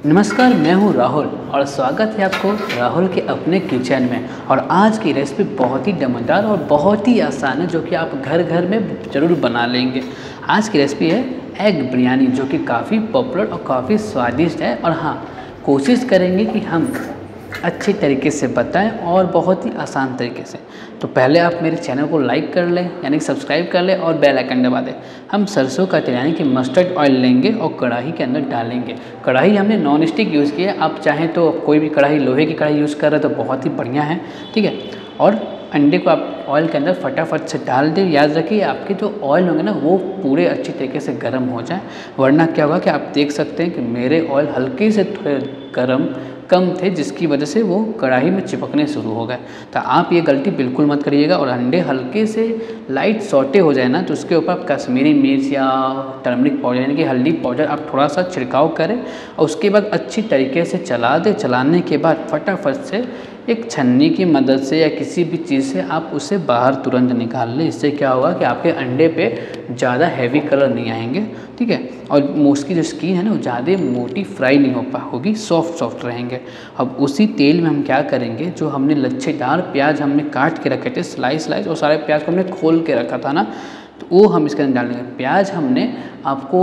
नमस्कार, मैं हूं राहुल और स्वागत है आपको राहुल के अपने किचन में। और आज की रेसिपी बहुत ही दमदार और बहुत ही आसान है, जो कि आप घर घर में ज़रूर बना लेंगे। आज की रेसिपी है एग बिरयानी, जो कि काफ़ी पॉपुलर और काफ़ी स्वादिष्ट है। और हाँ, कोशिश करेंगे कि हम अच्छे तरीके से बताएं और बहुत ही आसान तरीके से। तो पहले आप मेरे चैनल को लाइक कर लें, यानी सब्सक्राइब कर लें और बेल आइकन दबा दें। हम सरसों का तेल यानी कि मस्टर्ड ऑयल लेंगे और कढ़ाई के अंदर डालेंगे। कढ़ाई हमने नॉन स्टिक यूज़ की है, आप चाहें तो कोई भी कढ़ाई, लोहे की कढ़ाई यूज़ कर रहे हैं तो बहुत ही बढ़िया है, ठीक है। और अंडे को आप ऑयल के अंदर फटाफट से डाल दें। याद रखिए आपके जो ऑयल होंगे ना, वो पूरे अच्छी तरीके से गर्म हो जाए, वरना क्या होगा कि आप देख सकते हैं कि मेरे ऑयल हल्के से थोड़े गर्म कम थे, जिसकी वजह से वो कढ़ाई में चिपकने शुरू हो गए। तो आप ये गलती बिल्कुल मत करिएगा। और अंडे हल्के से लाइट सौटे हो जाए ना, तो उसके ऊपर आप कश्मीरी मिर्च या टर्मरिक पाउडर यानी कि हल्दी पाउडर आप थोड़ा सा छिड़काव करें और उसके बाद अच्छी तरीके से चला दें। चलाने के बाद फटाफट से एक छन्नी की मदद से या किसी भी चीज़ से आप उसे बाहर तुरंत निकाल लें। इससे क्या होगा कि आपके अंडे पे ज़्यादा हैवी कलर नहीं आएंगे, ठीक है। और उसकी जो स्किन है ना, वो ज़्यादा मोटी फ्राई नहीं होगी, सॉफ्ट रहेंगे। अब उसी तेल में हम क्या करेंगे, जो हमने लच्छेदार प्याज हमने काट के रखे थे स्लाइस, और सारे प्याज को हमने खोल के रखा था ना, तो वो हम इसके अंदर डालेंगे। प्याज हमने आपको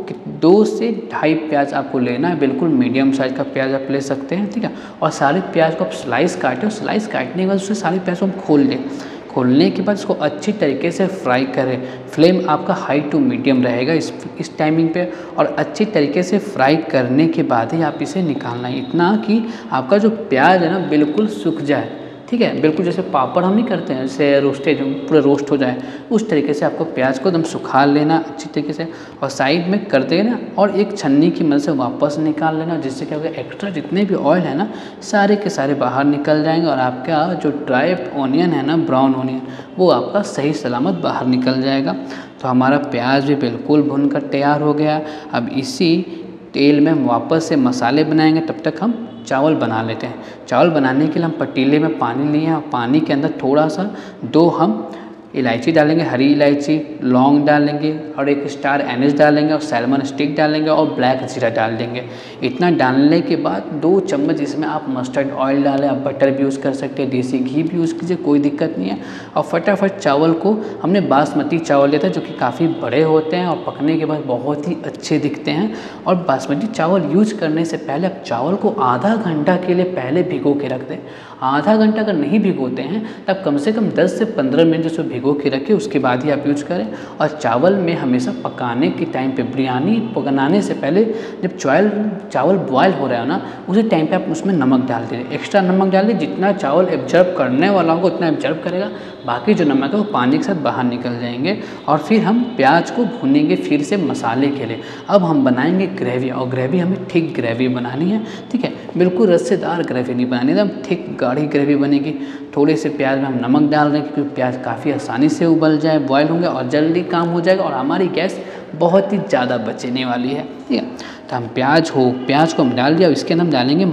2 से 2.5 प्याज आपको लेना है, बिल्कुल मीडियम साइज़ का प्याज आप ले सकते हैं, ठीक है। और सारे प्याज को आप स्लाइस काटें, स्लाइस काटने के बाद उससे सारे प्याज को हम खोल लें। खोलने के बाद इसको अच्छी तरीके से फ्राई करें। फ्लेम आपका हाई टू मीडियम रहेगा इस टाइमिंग पे। और अच्छी तरीके से फ्राई करने के बाद ही आप इसे निकालना है, इतना कि आपका जो प्याज है ना बिल्कुल सूख जाए, ठीक है। बिल्कुल जैसे पापड़ हम नहीं करते हैं, जैसे रोस्टेड पूरा रोस्ट हो जाए, उस तरीके से आपको प्याज को एकदम सुखा लेना अच्छी तरीके से और साइड में कर देना। और एक छन्नी की मदद से वापस निकाल लेना, जिससे क्या होगा, एक्स्ट्रा जितने भी ऑयल है ना, सारे के सारे बाहर निकल जाएंगे। और आपका जो ड्राई ऑनियन है ना, ब्राउन ऑनियन, वो आपका सही सलामत बाहर निकल जाएगा। तो हमारा प्याज भी बिल्कुल भुन कर तैयार हो गया। अब इसी तेल में हम वापस से मसाले बनाएंगे, तब तक हम चावल बना लेते हैं। चावल बनाने के लिए हम पतीले में पानी लिए हैं और पानी के अंदर थोड़ा सा 2 हम इलायची डालेंगे, हरी इलायची, लौंग डालेंगे और 1 स्टार एनिस डालेंगे और सैल्मन स्टिक डालेंगे और ब्लैक जीरा डाल देंगे। इतना डालने के बाद 2 चम्मच इसमें आप मस्टर्ड ऑयल डालें, आप बटर भी यूज़ कर सकते हैं, देसी घी भी यूज़ कीजिए, कोई दिक्कत नहीं है। और फटाफट चावल को, हमने बासमती चावल लिया था जो कि काफ़ी बड़े होते हैं और पकने के बाद बहुत ही अच्छे दिखते हैं। और बासमती चावल यूज करने से पहले आप चावल को आधा घंटा के लिए पहले भिगो के रख दें। आधा घंटा अगर नहीं भिगोते हैं तब कम से कम 10 से 15 मिनट जैसे भिगो के रखें, उसके बाद ही आप यूज करें। और चावल में हमेशा पकाने के टाइम पे, बिरयानी बनाने से पहले जब चावल बॉयल हो रहा है ना, उसी टाइम पे आप उसमें नमक डाल दीजिए, एक्स्ट्रा नमक डाल दीजिए। जितना चावल एब्जॉर्ब करने वाला होगा उतना एब्जॉर्ब करेगा, बाकी जो नमक है वो पानी के साथ बाहर निकल जाएंगे। और फिर हम प्याज को भूनेंगे फिर से मसाले के लिए। अब हम बनाएंगे ग्रेवी, और ग्रेवी हमें थिक ग्रेवी बनानी है, ठीक है। बिल्कुल रस्सेदार ग्रेवी नहीं बनानी, एकदम थिक गाढ़ी ग्रेवी बनेगी। थोड़े से प्याज में हम नमक डाल रहे हैं, क्योंकि प्याज काफ़ी आसानी से उबल जाए, बॉयल होंगे और जल्दी काम हो जाएगा और हमारी गैस बहुत ही ज़्यादा बचने वाली है, ठीक है। तो हम प्याज को हम डाल दिया। इसके अंदर हम डालेंगे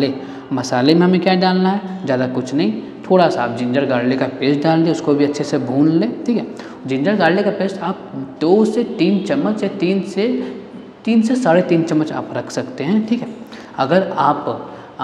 मसाले में हमें क्या डालना है, ज़्यादा कुछ नहीं, थोड़ा सा आप जिंजर गार्लिक का पेस्ट डाल दें, उसको भी अच्छे से भून लें, ठीक है। जिंजर गार्लिक का पेस्ट आप 2 से 3 चम्मच या 3 से 3.5 चम्मच आप रख सकते हैं, ठीक है। अगर आप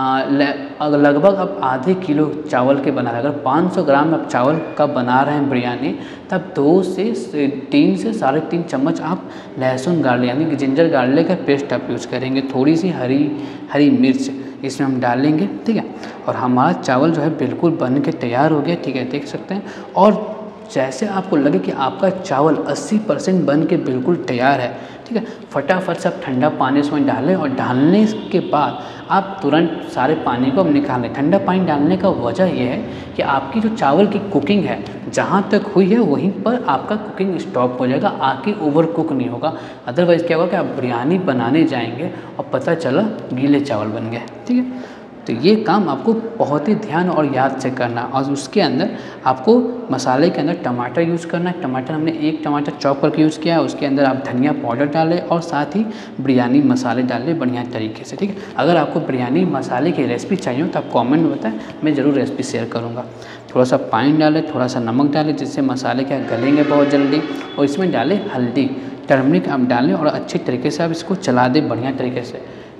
लगभग आप आधे किलो चावल के बना रहे हैं, अगर 500 ग्राम आप चावल का बना रहे हैं बिरयानी, तब 2 से 3 से 3.5 चम्मच आप लहसुन गार्लिक यानी कि जिंजर गार्लिक का पेस्ट आप यूज़ करेंगे। थोड़ी सी हरी मिर्च इसमें हम डालेंगे, ठीक है। और हमारा चावल जो है बिल्कुल बन के तैयार हो गया, ठीक है, देख सकते हैं। और जैसे आपको लगे कि आपका चावल 80% बन के बिल्कुल तैयार है, ठीक है, फटाफट से आप ठंडा पानी उसमें डालें। और डालने के बाद आप तुरंत सारे पानी को निकाल लें। ठंडा पानी डालने का वजह यह है कि आपकी जो चावल की कुकिंग है जहाँ तक हुई है वहीं पर आपका कुकिंग स्टॉप हो जाएगा, आके ओवर कुक नहीं होगा। अदरवाइज़ क्या होगा कि आप बिरयानी बनाने जाएंगे और पता चला गीले चावल बन गए, ठीक है। तो ये काम आपको बहुत ही ध्यान और याद से करना। और उसके अंदर आपको मसाले के अंदर टमाटर यूज़ करना है। टमाटर हमने 1 टमाटर चॉप करके यूज़ किया है। उसके अंदर आप धनिया पाउडर डालें और साथ ही बिरयानी मसाले डालें बढ़िया तरीके से, ठीक है। अगर आपको बिरयानी मसाले की रेसिपी चाहिए हो तो आप कमेंट में बताएं, मैं ज़रूर रेसिपी शेयर करूँगा। थोड़ा सा पानी डालें, थोड़ा सा नमक डालें, जिससे मसाले क्या गलेंगे बहुत जल्दी। और इसमें डालें हल्दी, टर्मरिक आप डालें और अच्छी तरीके से आप इसको चला दें बढ़िया तरीके से।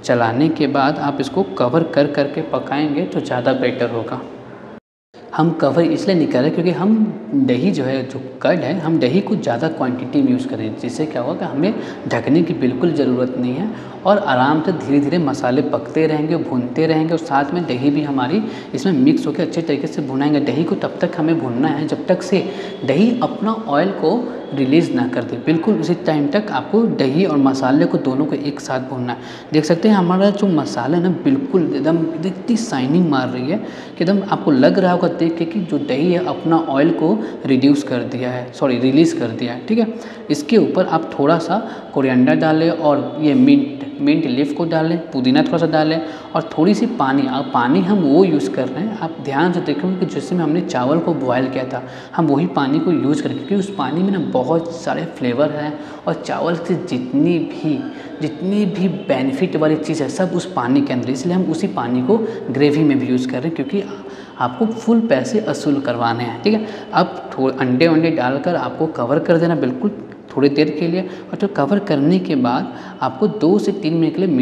चलाने के बाद आप इसको कवर कर करके पकाएंगे तो ज़्यादा बेटर होगा। हम कवर इसलिए नहीं कर रहे क्योंकि हम दही जो है, जो कर्ड है, हम दही को ज़्यादा क्वांटिटी में यूज़ करें, जिससे क्या होगा कि हमें ढकने की बिल्कुल ज़रूरत नहीं है और आराम से धीरे धीरे मसाले पकते रहेंगे, भूनते रहेंगे और साथ में दही भी हमारी इसमें मिक्स होकर अच्छे तरीके से भुनाएंगे। दही को तब तक हमें भूनना है जब तक से दही अपना ऑयल को रिलीज़ ना कर दे। बिल्कुल उसी टाइम तक आपको दही और मसाले को दोनों को एक साथ भूनना है। देख सकते हैं हमारा जो मसाला है ना, बिल्कुल एकदम इतनी शाइनिंग मार रही है कि एकदम आपको लग रहा होगा देख के कि जो दही है अपना ऑयल को रिलीज़ कर दिया है। ठीक है। इसके ऊपर आप थोड़ा सा कोरिएंडर डालें और ये मिंट लीफ को डालें, पुदीना थोड़ा सा डालें और थोड़ी सी पानी। अब पानी हम वो यूज़ कर रहे हैं, आप ध्यान से देखेंगे कि जिसमें हमने चावल को बॉयल किया था, हम वही पानी को यूज़ करें क्योंकि उस पानी में ना बहुत सारे फ्लेवर हैं और चावल से जितनी भी बेनिफिट वाली चीज़ है सब उस पानी के अंदर, इसलिए हम उसी पानी को ग्रेवी में भी यूज़ कर रहे हैं क्योंकि आपको फुल पैसे वसूल करवाने हैं। ठीक है। अब थोड़े अंडे डालकर आपको कवर कर देना बिल्कुल थोड़ी देर के लिए, और तो कवर करने के बाद आपको 2 से 3 मिनट के लिए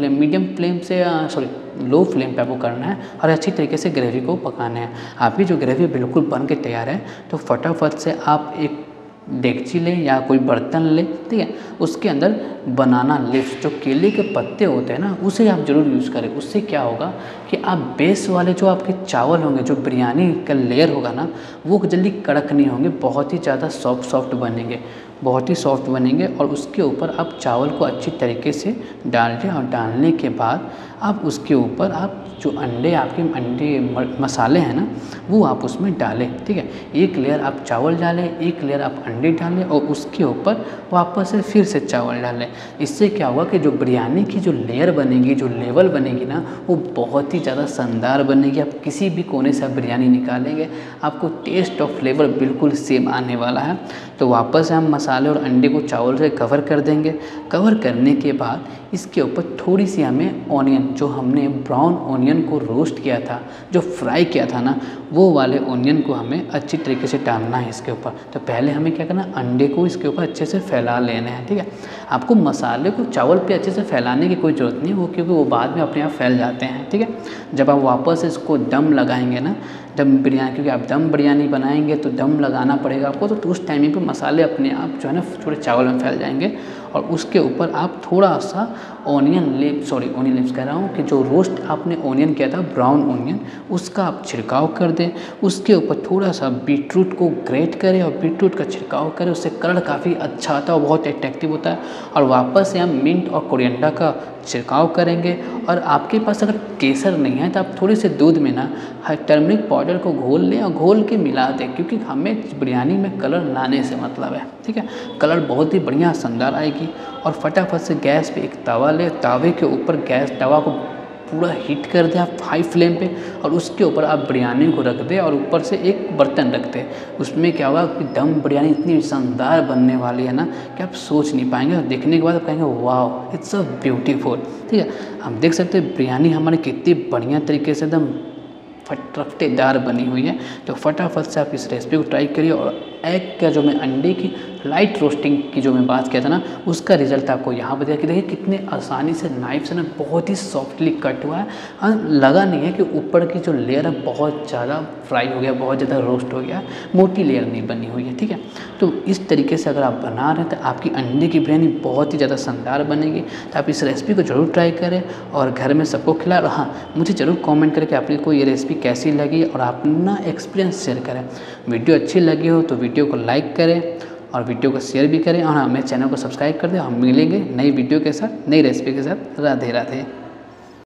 लो फ्लेम पे आपको करना है और अच्छी तरीके से ग्रेवी को पकाना है। आपकी जो ग्रेवी बिल्कुल बन के तैयार है तो फटाफट से आप एक डेगची लें या कोई बर्तन लें, ठीक है, उसके अंदर बनाना लीव्स, जो केले के पत्ते होते हैं ना, उसे आप ज़रूर यूज़ करें। उससे क्या होगा कि आप बेस वाले जो आपके चावल होंगे, जो बिरयानी का लेयर होगा ना, वो जल्दी कड़क नहीं होंगे, बहुत ही ज़्यादा सॉफ्ट बनेंगे और उसके ऊपर आप चावल को अच्छी तरीके से डाल दें और डालने के बाद आप उसके ऊपर आप जो अंडे मसाले हैं ना, वो आप उसमें डालें। ठीक है। एक लेयर आप चावल डालें, एक लेयर आप अंडे डालें और उसके ऊपर वापस से फिर से चावल डालें। इससे क्या होगा कि जो बिरयानी की जो लेयर बनेगी, जो लेवल बनेगी ना, वो बहुत ही ज़्यादा शानदार बनेगी। आप किसी भी कोने से आप बिरयानी निकालेंगे, आपको टेस्ट और फ्लेवर बिल्कुल सेम आने वाला है। तो वापस से हम मसाले और अंडे को चावल से कवर कर देंगे। कवर करने के बाद इसके ऊपर थोड़ी सी हमें ऑनियन, जो हमने ब्राउन ऑनियन को रोस्ट किया था, जो फ्राई किया था ना, वो वाले ऑनियन को हमें अच्छी तरीके से डालना है इसके ऊपर। तो पहले हमें क्या करना है, अंडे को इसके ऊपर अच्छे से फैला लेना है। ठीक है। आपको मसाले को चावल पे अच्छे से फैलाने की कोई ज़रूरत नहीं है, वो क्योंकि वो बाद में अपने आप फैल जाते हैं। ठीक है। जब आप वापस इसको दम लगाएंगे ना, दम बिरयानी, क्योंकि आप दम बिरयानी बनाएंगे तो दम लगाना पड़ेगा आपको, तो उस टाइमिंग पे मसाले अपने आप जो है ना थोड़े चावल में फैल जाएंगे और उसके ऊपर आप थोड़ा सा ऑनियन लिप्स कह रहा हूँ कि जो रोस्ट आपने ऑनियन किया था, ब्राउन ऑनियन, उसका आप छिड़काव कर दें। उसके ऊपर थोड़ा सा बीटरूट को ग्रेट करें और बीटरूट का छिड़काव करें, उससे कलर काफ़ी अच्छा आता है और बहुत अट्रैक्टिव होता है। और वापस से हम मिंट और कोरिएंडर का छिड़काव करेंगे। और आपके पास अगर केसर नहीं है तो आप थोड़े से दूध में ना टर्मरिक पाउडर को घोल लें और घोल के मिला दें, क्योंकि हमें बिरयानी में कलर लाने से मतलब है। ठीक है। कलर बहुत ही बढ़िया शानदार आएगी। और फटाफट से गैस पे एक तवा ले, तवे के ऊपर तवा को पूरा हीट कर दें आप हाई फ्लेम पे और उसके ऊपर आप बिरयानी को रख दें और ऊपर से एक बर्तन रख दें। उसमें क्या होगा कि दम बिरयानी इतनी शानदार बनने वाली है ना कि आप सोच नहीं पाएंगे और देखने के बाद आप कहेंगे वाह, इट्स अ ब्यूटीफुल। ठीक है। हम देख सकते हैं बिरयानी हमारी कितनी बढ़िया तरीके से एकदम फटफटेदार बनी हुई है। तो फटाफट से आप इस रेसिपी को ट्राई करिए। और एग का जो मैं अंडे की लाइट रोस्टिंग की जो मैं बात किया था ना, उसका रिजल्ट आपको यहाँ बताया कि देखिए कितने आसानी से नाइफ से ना बहुत ही सॉफ्टली कट हुआ है। लगा नहीं है कि ऊपर की जो लेयर है बहुत ज़्यादा फ्राई हो गया, बहुत ज़्यादा रोस्ट हो गया, मोटी लेयर नहीं बनी हुई है। ठीक है। तो इस तरीके से अगर आप बना रहे हैं तो आपकी अंडे की बिरयानी बहुत ही ज़्यादा शानदार बनेगी। तो आप इस रेसिपी को ज़रूर ट्राई करें और घर में सबको खिलाएं। और हाँ, मुझे ज़रूर कमेंट करें कि आपको ये रेसिपी कैसी लगी और आप अपना एक्सपीरियंस शेयर करें। वीडियो अच्छी लगी हो तो वीडियो को लाइक करें और वीडियो को शेयर भी करें और हाँ, मेरे चैनल को सब्सक्राइब कर दें। हम मिलेंगे नई वीडियो के साथ, नई रेसिपी के साथ। राधे राधे।